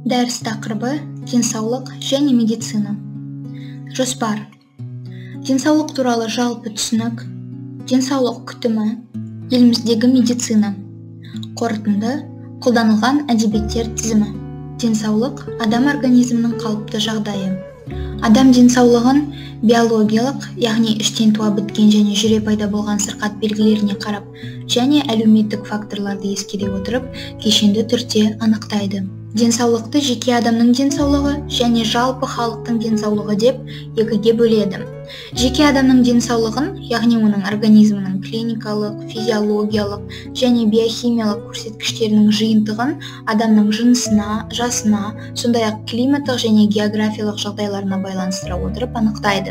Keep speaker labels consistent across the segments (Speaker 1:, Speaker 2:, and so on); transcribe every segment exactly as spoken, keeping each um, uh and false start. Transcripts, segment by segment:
Speaker 1: Дәріс тақырыбы денсаулық және медицина. Жоспар. Денсаулық туралы жалпы түсінік, денсаулық күтімі, еліміздегі медицина. Қорытынды, қолданылған әдебиеттер тізімі. Денсаулық адам организмінің қалыпты жағдайы. Адам денсаулығын биологиялық, яғни іштен туа біткен және жүре пайда болған сырқат белгілеріне қарап, және әлеуметтік факторларды ескере отырып, кешенді түрде анықтайды. Денсаулықты жеке адамның денсаулығы және жалпы халықтың денсаулығы деп екіге бөледі. Жеке адамның денсаулығын, яғни оның организмінің клиникалық, физиологиялық және биохимиялық көрсеткіштерінің жиынтығын адамның жынысына, жасына, сондай-ақ климаттық және географиялық жағдайларына байланыстыра отырып анықтайды.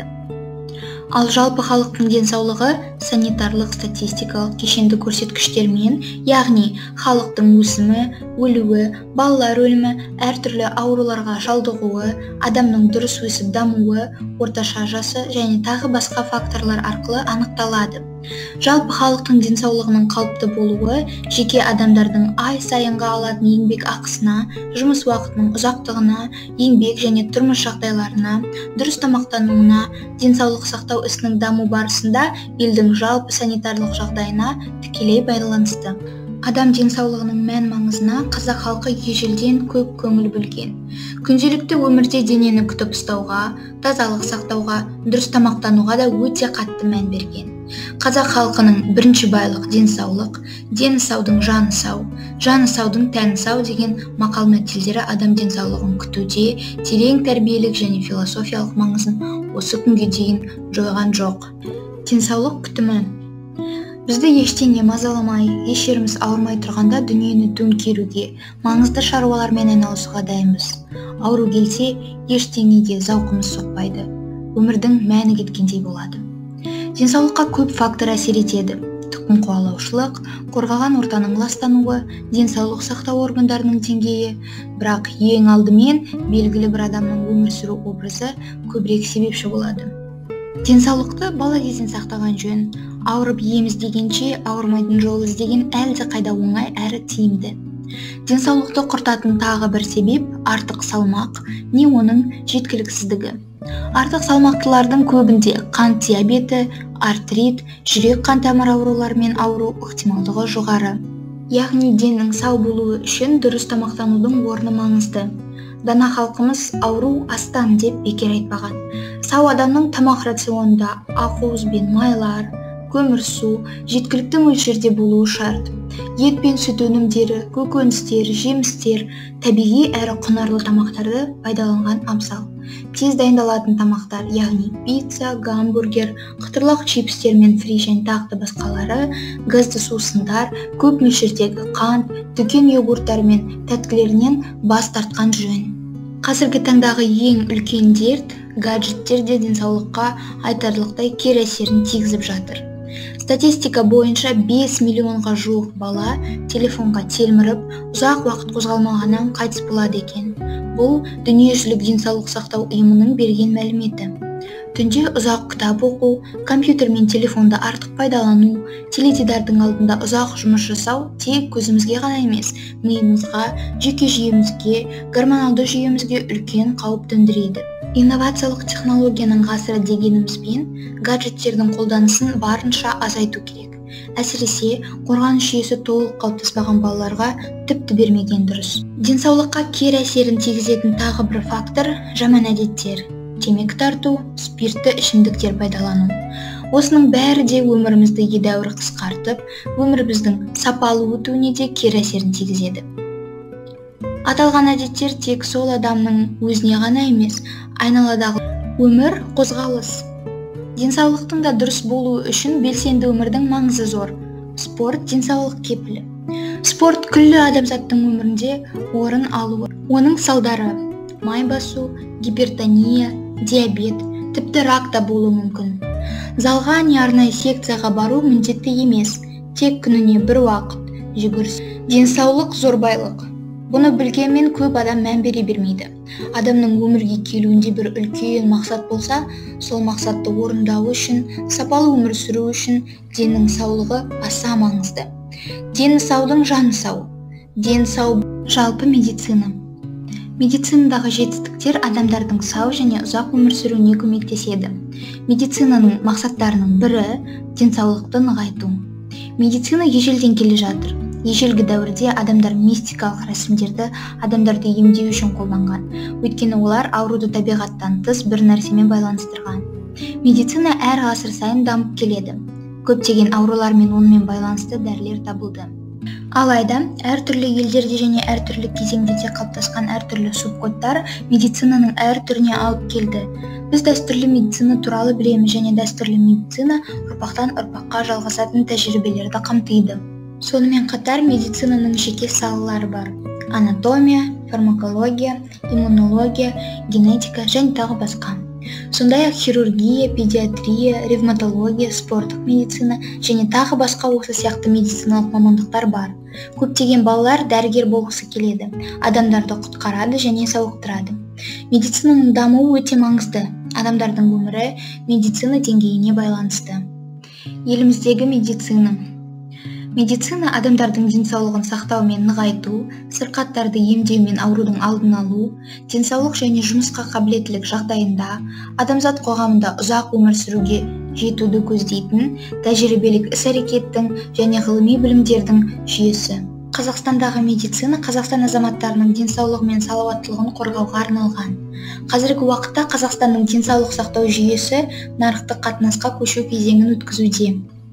Speaker 1: Ал жалпы халықтың денсаулығы санитарлық статистикалық кешенді көрсеткіштермен, яғни халықтың өсімі, өлуі, балалар өлімі, әртүрлі ауруларға шалдығуы, адамның дұрыс өсіп дамуы, орташа жасы және тағы басқа факторлар арқылы анықталады. Жалпы халықтың денсаулығының қалыпты болуы жеке адамдардың ай сайынға алатын еңбек ақысына, жұмыс уақытының ұзақтығына, еңбек және тұрмыс жағдайларына, дұрыс тамақтануына, денсаулық сақтау ісінің даму барысында елдің жалпы санитарлық жағдайына тікелей байланысты. Адам денсаулығының мән-маңызына қазақ халқы ежелден көп көңіл бөлген. Күнделікті өмірде денені күтіп ұстауға, тазалық сақтауға, дұрыс тамақтануға да өте қатты мән берген. Қазақ халқының бірінші байлық денсаулық, дені саудың жаны сау, жаны саудың тәні сау деген мақал-мәтелдері адам денсаулығын күтуде терең тәрбиелік және философиялық маңызын осы күнге дейін жойған жоқ. Денсаулық күтімі. Бізді ештеңе мазаламай, еш жеріміз ауырмай тұрғанда дүниені төңкеруге, маңызды шаруалармен айналысуға дайынбыз. Ауру келсе, ештеңеге зауқымыз соқпайды. Өмірдің мәні кеткендей болады. Денсаулыққа көп фактор әсер етеді. Тұқым қуалаушылық, қорғаған ортаның ластануы, денсаулық сақтау органдарының деңгейі, бірақ ең алдымен белгілі бір адамның өмір сүру образы көбірек себепші болады. Денсаулықты бала кезден сақтаған жөн, ауырып ем іздегенше ауырмайтын жол іздеген әлде қайда оңай әрі тиімді. Денсаулықты құртатын тағы бір себеп артық салмақ, не оның жеткіліксіздігі. Артық салмақтылардың көбінде қант диабеті, артрит, жүрек қан тамыр ауруларымен ауыру ықтималдығы жоғары. Яғни деннің сау болуы үшін дұрыс тамақтанудың орны маңызды. Дана халқымыз ауру астан деп бекер айтпаған. Сау адамның тамақ рационында ақуыз бен майлар, көмір су жеткілікті мөлшерде болуы шарт. Ет пен сүт өнімдері, көкөністер, жемістер, табиғи әрі құнарлы тамақтарды пайдаланған абзал. Тез дайындалатын тамақтар, яғни пицца, гамбургер, қытырлақ чипстер мен фри және тағы басқалары, газды сусындар, көп мөлшердегі қант, дүкен йогурттары мен тәттілерінен бас тартқан жөн. Қазіргі таңдағы ең үлкен дерт гаджеттер де денсаулыққа айтарлықтай кері әсерін тигізіп жатыр. Статистика бойынша бес миллионға жуық бала телефонға телміріп, ұзақ уақыт қозғалмағаннан қайтыс болады екен. Бұл дүниежүзілік денсаулық сақтау ұйымының берген мәліметі. Түнде ұзақ кітап оқу, компьютер мен телефонды артық пайдалану, теледидардың алдында ұзақ жұмыс жасау тек көзімізге ғана емес, миымызға, жүйке жүйемізге, гормоналды жүйемізге үлкен қауіп төндіреді. Инновациялық технологияның ғасыры дегенімізбен гаджеттердің қолданысын барынша азайту керек. Әсіресе қорғаныс жүйесі толық қалыптаспаған балаларға тіпті бермеген дұрыс. Денсаулыққа кері әсерін тигізетін тағы бір фактор жаман әдеттер. Темекі тарту, спиртті ішімдіктер пайдалану. Осының бәрі де өмірімізді едәуір қысқартып, өміріміздің сапалы өтуіне де кері әсерін тигізеді. Аталған әдеттер тек сол адамның өзіне ғана емес, айналадағы өмір қозғалыс. Денсаулықтың да дұрыс болуы үшін белсенді өмірдің маңызы зор. Спорт денсаулық кепілі. Спорт күллі адамзаттың өмірінде орын алуы. Оның салдары май басу, гипертония, диабет, тіпті рак та болуы мүмкін. Залға не арнайы секцияға бару міндетті емес, тек күніне бір уақыт жүгіріс. Денсаулық зор байлық. Бұны білгенмен көп адам мән бере бермейді. Адамның өмірге келуінде бір үлкен мақсат болса, сол мақсатты орындау үшін, сапалы өмір сүру үшін деннің саулығы аса маңызды. Дені саудың жаны сау. Дені сау жалпы медицина. Медицинадағы жетістіктер адамдардың сау және ұзақ өмір сүруіне көмектеседі. Медицинаның мақсаттарының бірі денсаулықты нығайту. Медицина ежелден келе жатыр. Ежелгі дәуірде адамдар мистикалық рәсімдерді адамдарды емдеу үшін қолданған. Өйткені олар ауруды табиғаттан тыс бір нәрсемен байланыстырған. Медицина әр ғасыр сайын дамып келеді. Көптеген аурулар мен онымен байланысты дәрілер табылды. Алайда, әртүрлі елдерде және әртүрлі кезеңдерде қалыптасқан әртүрлі субкодтар медицинаның әр түріне алып келді. Біз дәстүрлі медицина туралы білеміз және дәстүрлі медицина ұрпақтан ұрпаққа жалғасатын тәжірибелерді қамтиды. Сонымен қатар медицинаның жеке салалары бар: анатомия, фармакология, иммунология, генетика және тағы басқа. Сондай-ақ хирургия, педиатрия, ревматология, спорттық медицина және тағы басқа осы сияқты медициналық мамандықтар бар. Көптеген балалар дәрігер болғысы келеді, адамдарды құтқарады және сауықтырады. Медицинаның дамуы өте маңызды. Адамдардың өмірі медицина деңгейіне байланысты. Еліміздегі медицина. Медицина адамдардың денсаулығын сақтау мен нығайту, сырқаттарды емдеу мен аурудың алдын алу, денсаулық және жұмысқа қабілеттілік жағдайында адамзат қоғамында ұзақ өмір сүруге жетуді көздейтін тәжірибелік іс-әрекеттің және ғылыми білімдердің жүйесі. Қазақстандағы медицина Қазақстан азаматтарының денсаулығы мен салауаттылығын қорғауға арналған. Қазіргі уақытта Қазақстанның денсаулық сақтау жүйесі нарықтық қатынасқа көшу кезеңін өткізуде.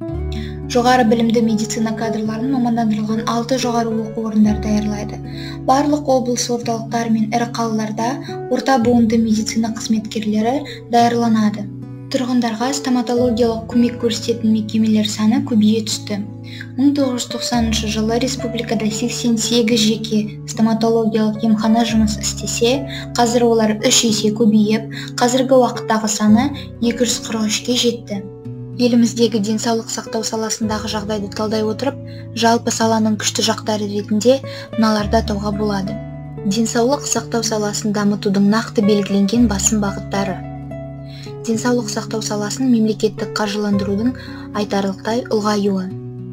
Speaker 1: Жоғары білімді медицина кадрларын мамандандырылған алты жоғары оқу орындары даярлайды. Барлық облыс орталықтары мен ірі қалаларда орта буынды медицина қызметкерлері даярланады. Тұрғындарға стоматологиялық көмек көрсететін мекемелер саны көбейе түсті. мың тоғыз жүз тоқсаныншы жылы республикада сексен сегіз жеке стоматологиялық емхана жұмыс істесе, қазір олар үш есе көбейіп, қазіргі уақыттағы саны екі жүз қырық үшке жетті. Еліміздегі денсаулық сақтау саласындағы жағдайды талдай отырып, жалпы саланың күшті жақтары ретінде мыналарды атауға болады. Денсаулық сақтау саласын дамытудың нақты белгіленген басым бағыттары. Денсаулық сақтау саласын мемлекеттік қаржыландырудың айтарлықтай ұлғаюы.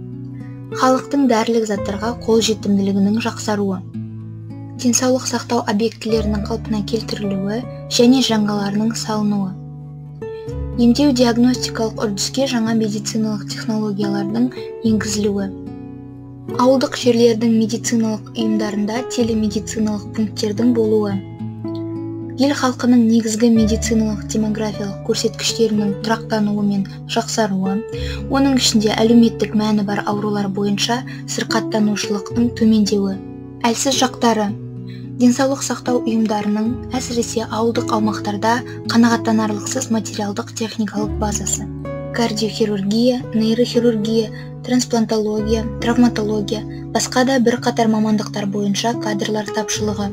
Speaker 1: Халықтың дәрілік заттарға қол жетімділігінің жақсаруы. Денсаулық сақтау объектілерінің қалпына келтірілуі және жаңаларының салынуы. Емдеу диагностикалық үрдіске жаңа медициналық технологиялардың енгізілуі. Ауылдық жерлердің медициналық ұйымдарында телемедициналық пункттердің болуы. Ел халқының негізгі медициналық демографиялық көрсеткіштерінің тұрақтануы мен жақсаруы, оның ішінде әлеуметтік мәні бар аурулар бойынша сырқаттанушылықтың төмендеуі. Әлсіз жақтары. Денсаулық сақтау ұйымдарының, әсіресе ауылдық аумақтарда қанағаттанарлықсыз материалдық техникалық базасы. Кардиохирургия, нейрохирургия, трансплантология, травматология, басқа да бір қатар мамандықтар бойынша кадрлар тапшылығы.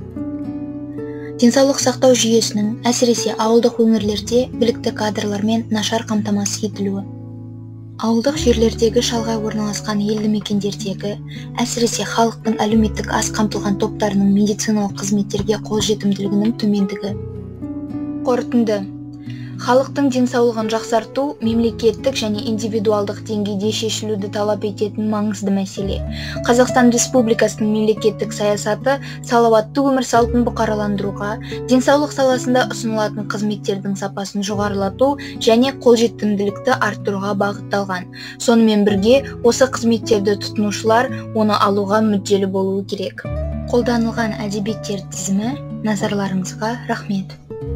Speaker 1: Денсаулық сақтау жүйесінің, әсіресе ауылдық өңірлерде білікті кадрлармен нашар қамтамасыз етілуі. Ауылдық жерлердегі шалғай орналасқан елді мекендердегі, әсіресе халықтың әлеуметтік аз қамтылған топтарының медициналық қызметтерге қолжетімділігінің төмендігі. Қорытынды. Халықтың денсаулығын жақсарту мемлекеттік және индивидуалдық деңгейде шешілуді талап ететін маңызды мәселе. Қазақстан Республикасының мемлекеттік саясаты салауатты өмір салтын бұқараландыруға, денсаулық саласында ұсынылатын қызметтердің сапасын жоғарылату және қолжетімділікті арттыруға бағытталған. Сонымен бірге, осы қызметтерді тұтынушылар оны алуға мүдделі болуы керек. Қолданылған әдебиеттер тізімі. Назарларыңызға рахмет.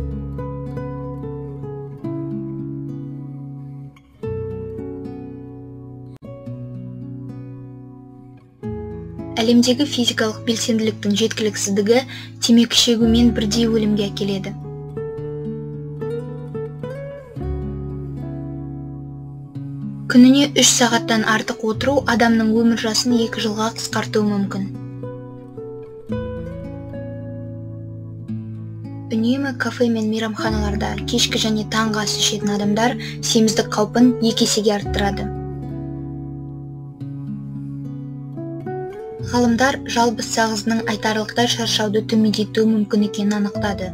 Speaker 1: Әлемдегі физикалық белсенділіктің жеткіліксіздігі темекі шегумен бірдей өлімге әкеледі. Күніне үш сағаттан артық отыру адамның өмір жасын екі жылға қысқартуы мүмкін. Үнемі кафе мен мейрамханаларда кешкі және таңғы ас ішетін адамдар семіздік қаупін екі есеге арттырады. Ғалымдар жалбыз сағызының айтарлықтай шаршауды төмендетуі мүмкін екенін анықтады.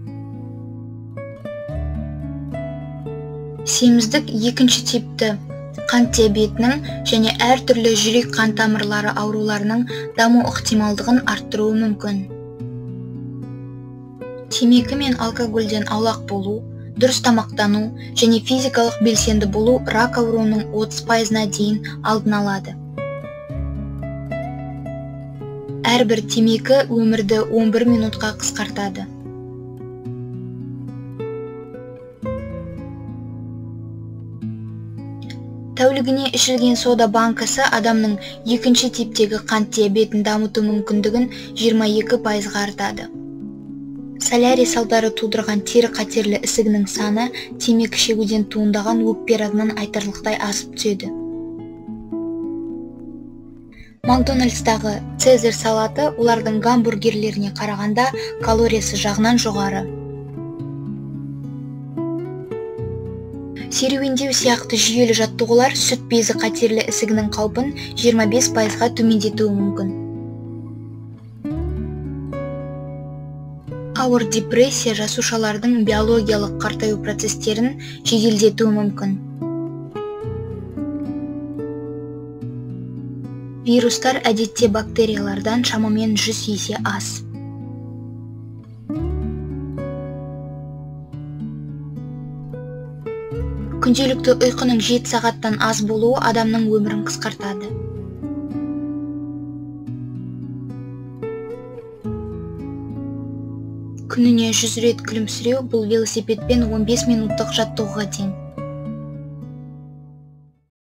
Speaker 1: Семіздік екінші типті қант диабетінің және әр түрлі жүрек қан тамырлары ауруларының даму ықтималдығын арттыруы мүмкін. Темекі мен алкогольден аулақ болу, дұрыс тамақтану және физикалық белсенді болу рак ауруының отыз пайызына дейін алдын алады. Әрбір темекі өмірді он бір минутқа қысқартады. Тәулігіне ішілген сода банкасы адамның екінші типтегі қант диабетін дамыту мүмкіндігін жиырма екі пайызға артады. Солярий салдары тудырған тері қатерлі ісігінің саны темекі шегуден туындаған өкпе рагынан айтарлықтай асып түседі. Макдональдстағы Цезарь салаты олардың гамбургерлеріне қарағанда калориясы жағынан жоғары. Серуендеу сияқты жүйелі жаттығулар сүт безі қатерлі ісігінің қаупін жиырма бес пайызға төмендетуі мүмкін. Ауыр депрессия жасушалардың биологиялық қартаю процестерін жеделдетуі мүмкін. Вирустар әдетте бактериялардан шамамен жүз есе аз. Күнделікті ұйқының жеті сағаттан аз болуы адамның өмірін қысқартады. Күніне жүз рет күлімсіреу бұл велосипедпен он бес минуттық жаттығуға тең.